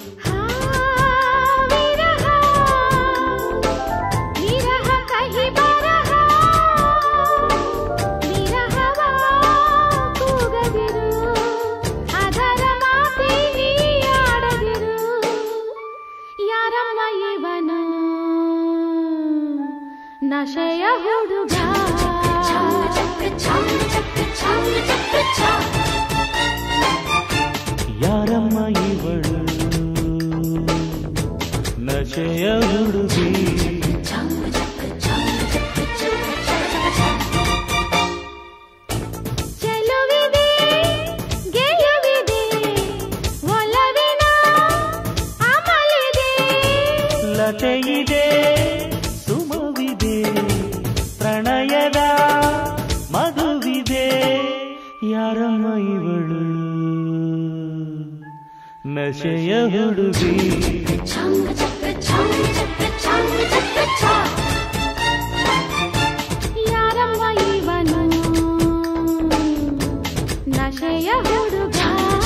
ನಶೆಯ ಹುಡುಗ ಯಾರಮ್ಮ ಇವಳು ನಶೆಯ ಹುಡುಗಿ ಚೆಲುವಿದೆ ಗೆಲುವಿದೆ ಒಲವಿನ ಅಮಲಿದೆ ಲತೆಯಿದೆ ಸುಮವಿದೆ ಪ್ರಣಯದ ಮಧುವಿದೆ ಯಾರಮ್ಮ ಇವಳು ನಶೆಯ ಹುಡುಗಿ ಯಾರಮ್ಮ ಇವನು ನಶೆಯ ಹುಡುಗ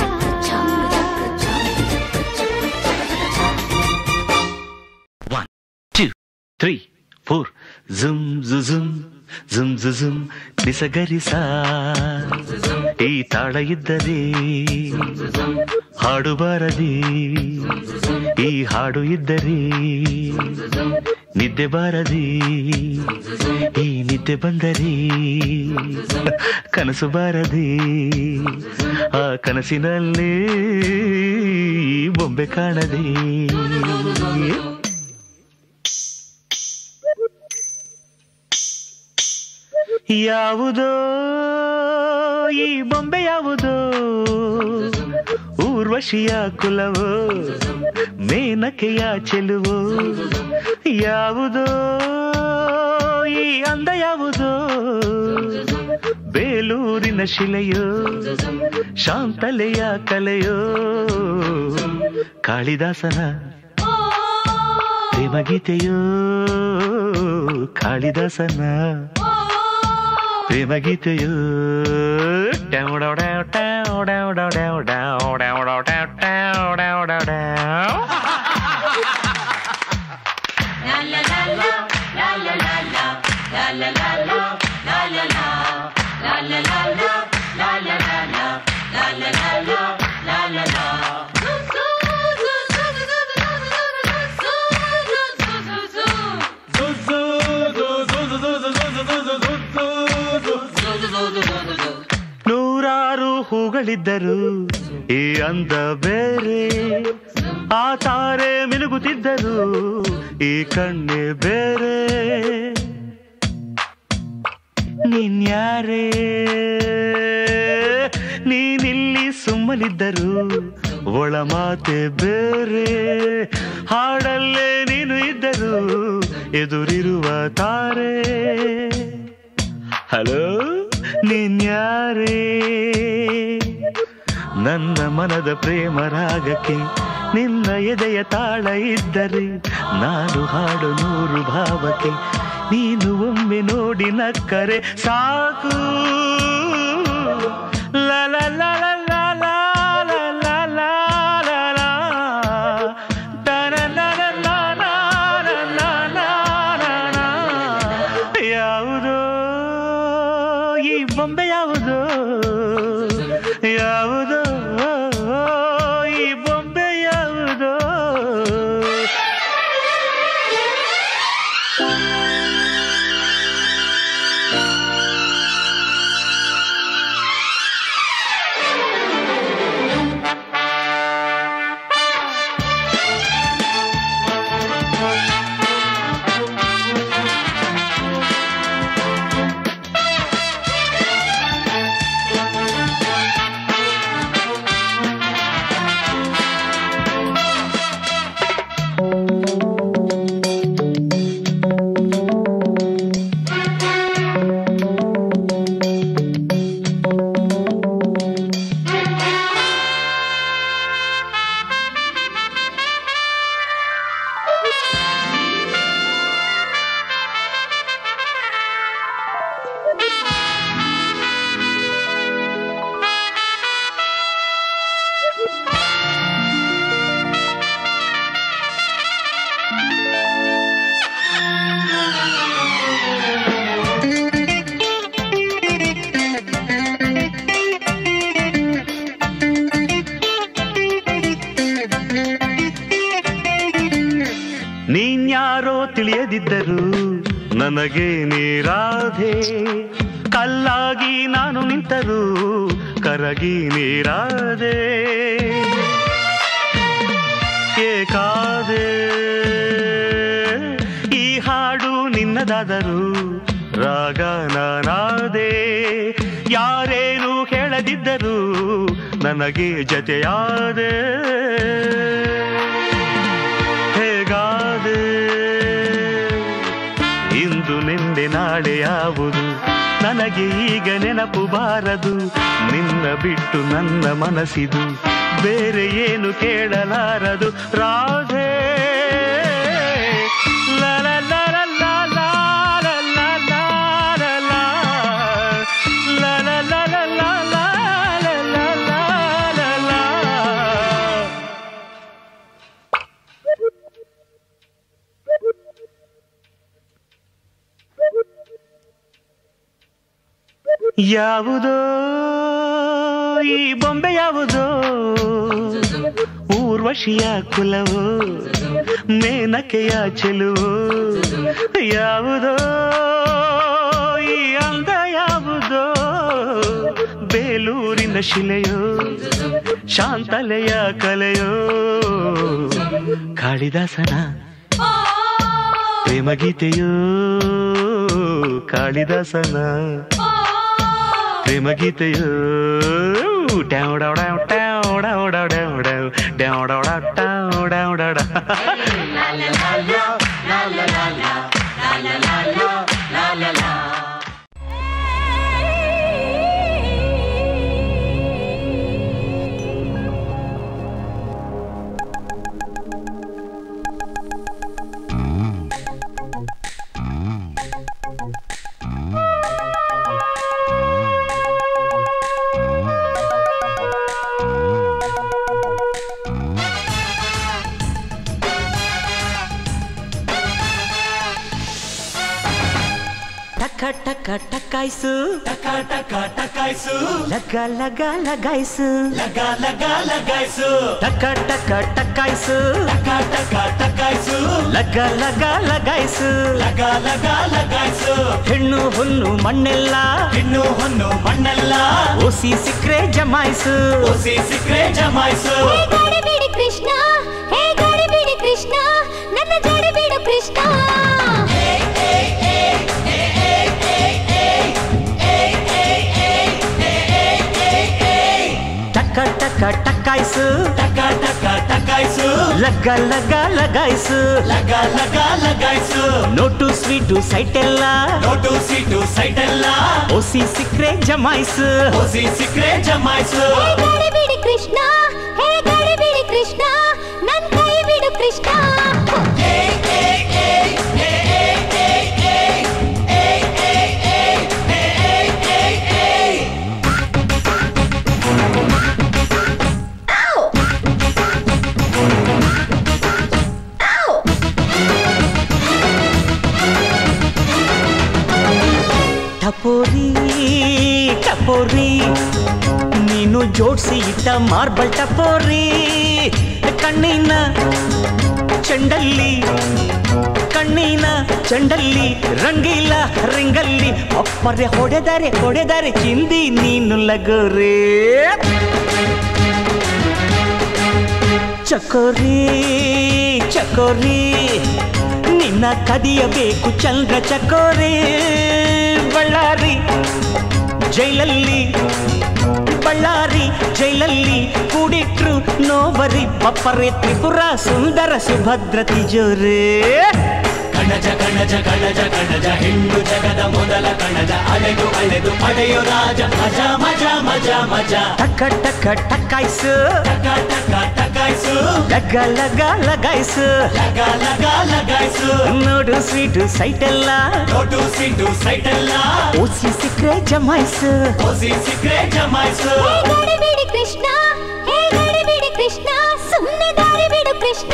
1 2 3 4 ಜುಮ್ ಜುಮ್ ಜುಮ್ ಜುಮ್ ನಿಸಗರಿಸ ಈ ತಾಳ ಇದ್ದರೆ ಹಾಡು ಬಾರದಿ ಈ ಹಾಡು ಇದ್ದರೆ ನಿದ್ದೆ ಬಾರದಿ ಈ ನಿದ್ದೆ ಬಂದರೆ ಕನಸು ಬಾರದಿ ಆ ಕನಸಿನಲ್ಲಿ ಬೊಂಬೆ ಕಾಣದೆ ಯಾವುದೋ ಈ ಬೊಂಬೆ ಯಾವುದೋ ಊರ್ವಶಿಯ ಕುಲವೋ ಮೇನಕೆಯ ಚೆಲುವೋ ಯಾವುದೋ ಈ ಅಂದ ಯಾವುದೋ ಬೇಲೂರಿನ ಶಿಲೆಯೋ ಶಾಂತಲೆಯ ಕಲೆಯೋ ಕಾಳಿದಾಸನ ಪ್ರೇಮಗೀತೆಯೋ ಕಾಳಿದಾಸನ ಪ್ರೇಮಗೀತೆಯೋ ಬಾವುಗಳಿದ್ದರು ಈ ಅಂದ ಬೇರೆ ಆ ತಾರೆ ಮಿನುಗುತ್ತಿದ್ದರು ಈ ಕಣ್ಣೆ ಬೇರೆ ನೀನ್ಯಾರೇ ನೀನಿಲ್ಲಿ ಸುಮ್ಮನಿದ್ದರು ಒಳ ಮಾತೆ ಬೇರೆ ಹಾಡಲ್ಲೇ ನೀನು ಇದ್ದರು ಎದುರಿರುವ ತಾರೆ ಹಲೋ ನೀನ್ಯಾರೇ ನನ್ನ ಮನದ ಪ್ರೇಮ ರಾಗಕ್ಕೆ ನಿನ್ನ ಎದೆಯ ತಾಳ ಇದ್ದರೆ ನಾನು ಹಾಡು 100 ಭಾವಕ್ಕೆ ನೀನು ಒಮ್ಮೆ ನೋಡಿ ನಕ್ಕರೆ ಸಾಕು ಲಲ ಲಲ ಲಲ ಲಲ ಲಲ ಯಾವುದೋ ಈ ಬೊಂಬೆ ಯಾವುದೋ ಯಾವುದೋ ಈ ಬೊಂಬೆ ಯಾವುದೋ ನೀನ್ಯಾರೋ ತಿಳಿಯದಿದ್ದರು ನನಗೆ ನೀರಾಧೆ ಕಲ್ಲಾಗಿ ನಾನು ನಿಂತರು ಕರಗಿ ನೀರಾದೆ ಏಕಾದೆ ಈ ಹಾಡು ನಿನ್ನದಾದರು ರಾಗ ನಾನಾದೆ ಯಾರೇನು ಹೇಳದಿದ್ದರು ನನಗೆ ಜತೆಯಾದೆ ಹೇಗಾದೆ ಇಂದು ನಿಂದೆ ನಾಳೆ ಯಾವುದು ನನಗೆ ಈಗ ನೆನಪು ಬಾರದು ನಿನ್ನ ಬಿಟ್ಟು ನನ್ನ ಮನಸ್ಸಿದು ಬೇರೆ ಏನು ಕೇಳಲಾರದು ರಾಧೆ ಲಲ ಲಲ ಲಲ ಲಲ ಲಲ ಲಲ ಲಲ ಲಲ ಯಾವುದೋ ಈ ಬೊಂಬೆ ಯಾವುದೋ ಊರ್ವಶಿಯ ಕುಲವೋ ಮೇನಕೆಯ ಚೆಲುವೋ ಯಾವುದೋ ಈ ಅಂದ ಯಾವುದೋ ಬೇಲೂರಿನ ಶಿಲೆಯೋ ಶಾಂತಲೆಯ ಕಲೆಯೋ ಕಾಳಿದಾಸನ ಪ್ರೇಮಗೀತೆಯೋ ಕಾಳಿದಾಸನ ಪ್ರೇಮಗೀತೆಯೋ ಟಕ ಟಕಾಯ್ಸು ಟಕ ಟಕ ಟಕಾಯ್ಸು ಲಗ ಲಗ ಲಗಾಯ್ಸು ಲಗ ಲಗ ಲಗಾಯ್ಸು ಟಕ ಟಕ ಟಕಾಯ್ಸು ಟಕ ಟಕ ಟಕಾಯ್ಸು ಲಗ ಲಗ ಲಗಾಯಿಸು ಲಗ ಲಗ ಲಗಾಯಿಸು ಹೆಣ್ಣು ಹೊನ್ನು ಮಣ್ಣೆಲ್ಲ ಹೆಣ್ಣು ಹೊನ್ನು ಮಣ್ಣೆಲ್ಲ ಓಸಿ ಸಿಕ್ರೆ ಜಮಾಯಿಸು ಓಸಿ ಸಿಕ್ರೆ ಜಮಾಯಿಸು ಹೇ ಗಡಿಬಿಡಿ ಕೃಷ್ಣ ಹೇ ಗಡಿಬಿಡಿ ಕೃಷ್ಣ ನನ್ನ ಜಡಿಬಿಡು ಕೃಷ್ಣ ಟಕ ಟಕ ಟಕಾಯಿಸು ಟಕ ಟಕ ಟಕಾಯಿಸು ಲಗ ಲಗ ಲಗಾಯಿಸು ಲಗ ಲಗ ಲಗಾಯಿಸು ನೋಟು ಸ್ವೀಟು ಸೈಟ್ ಎಲ್ಲ ನೋಟು ಸೀಟು ಸೈಟ್ ಎಲ್ಲ ಓಸಿ ಸಿಕ್ರೆ ಜಮಾಯಿಸು ಓಸಿ ಸಿಕ್ರೆ ಜಮಾಯಿಸು ಹೇ ಗಡಿಬಿಡಿ ಕೃಷ್ಣ ಹೇ ಗಡಿಬಿಡಿ ಕೃಷ್ಣ ನನ್ನ ಕೈ ಬಿಡು ಕೃಷ್ಣ ಟಪೋರಿ ಟಪೋರಿ ನೀನು ಜೋಡ್ಸಿ ಇಟ್ಟ ಮಾರ್ಬಲ್ ಟಪೋರಿ ಕಣ್ಣಿನ ಚೆಂಡಲ್ಲಿ ಕಣ್ಣಿನ ಚೆಂಡಲ್ಲಿ ರಂಗಿಲ್ಲ ರಿಂಗಲ್ಲಿ ಒಪ್ಪರೆ ಹೊಡೆದರೆ ಚಿಂದಿ ನೀನು ಲಗೋರಿ ಚಕೋರಿ ಚಕೋರಿ ನಿನ್ನ ಕದಿಯಬೇಕು ಚಂದ್ರ ಚಕೋರಿ ಬಳ್ಳಾರಿ ಜೈಲಲ್ಲಿ ಬಳ್ಳಾರಿ ಜೈಲಲ್ಲಿ ಕೂಡಿಟ್ರು ನೋಬರಿ ಬಪ್ಪರೆ ತ್ರಿಪುರ ಸುಂದರ ಸುಭದ್ರ ತಿಜೋರೇ ಕಣಜ ಕಣಜ ಕಣಜ ಕಣಜ ಹೆಣ್ಣು ಜಗದ ಮೊದಲ ಕಣಜ ಅಳೆದು ಅಳೆದು ಪಡೆಯೋ ರಾಜ ಮಜ ಮಜ ಮಜ ಮಜ ಟಕ ಟಕ ಟಕಾಯಿಸು ಟಕ ಟಕ ಟಕಾಯಿಸು ಲಗ ಲಗ ಲಗಾಯಿಸು ಲಗ ಲಗ ಲಗಾಯಿಸು ನೋಡು ಸ್ವೀಟು ಸೈಟ್ ಎಲ್ಲ ನೋಟು ಸೀಟು ಸೈಟ್ ಎಲ್ಲ ಓಸಿ ಸಿಕ್ರೆ ಜಮಾಯಿಸು ಓಸಿ ಸಿಕ್ರೆ ಜಮಾಯಿಸು ಹೇ ಗಡಿಬಿಡಿ ಕೃಷ್ಣ ಹೇ ಗಡಿಬಿಡಿ ಕೃಷ್ಣ ಸುಮ್ಮನೆ ದಾರಿ ಬಿಡು ಕೃಷ್ಣ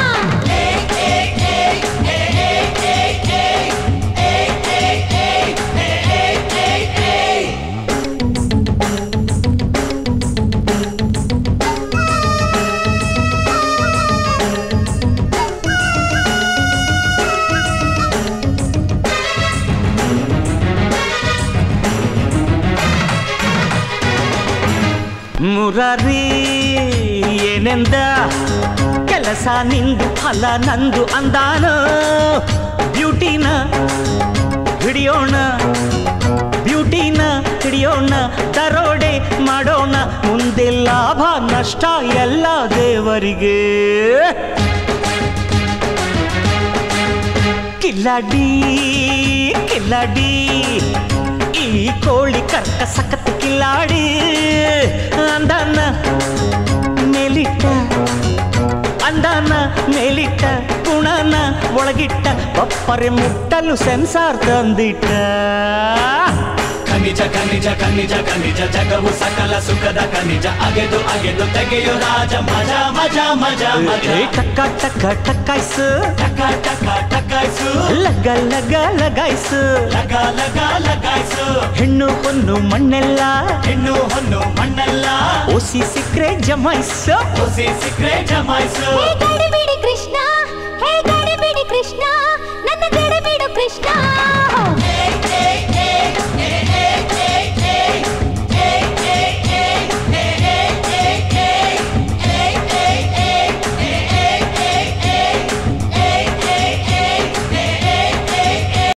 ಮುರಾರಿ ಏನೆಂದ ಕೆಲಸ ನಿಂದು ಫಲ ನಂದು ಅಂದಾನು ಬ್ಯೂಟಿನ ಹಿಡಿಯೋಣ ಬ್ಯೂಟಿನ ಹಿಡಿಯೋಣ ದರೋಡೆ ಮಾಡೋಣ ಮುಂದೆ ಲಾಭ ನಷ್ಟ ಎಲ್ಲ ದೇವರಿಗೆ ಕಿಲ್ಲಾಡಿ ಕಿಲ್ಲಾಡಿ ಈ ಕೋಳಿ ಕರ್ಕ ಸಖತ್ ಕಿಲ್ಲಾಡಿ ಅಂದಾನ ಮೇಲಿಟ್ಟ ಅಂದಾನ ಮೇಲಿಟ್ಟ ಗುಣನ ಒಳಗಿಟ್ಟ ಬಪ್ಪರೆ ಮುಟ್ಟಲು ಸೆನ್ಸಾರ್ ತಂದಿಟ್ಟ ಖನಿಜ ಖನಿಜ ಖನಿಜ ಖನಿಜ ಜಗವು ಸಕಲ ಸುಖದ ಖನಿಜ ಅಗೆದು ಅಗೆದು ತೆಗೆಯೋ ರಾಜ ಮಜ ಮಜ ಮಜ ಮಜ ಟಕ ಟಕ ಟಕಾಯಿಸು ಟಕ ಟಕ ಟಕಾಯಿಸು ಲಗ ಲಗ ಲಗಾಯಿಸು ಲಗ ಲಗ ಲಗಾಯಿಸು ಹೆಣ್ಣು ಹೊನ್ನು ಮಣ್ಣೆಲ್ಲ ಹೆಣ್ಣು ಹೊನ್ನು ಮಣ್ಣೆಲ್ಲ ಓಸಿ ಸಿಕ್ರೆ ಜಮಾಯಿಸು ಓಸಿ ಸಿಕ್ರೆ ಜಮಾಯಿಸು ಹೇ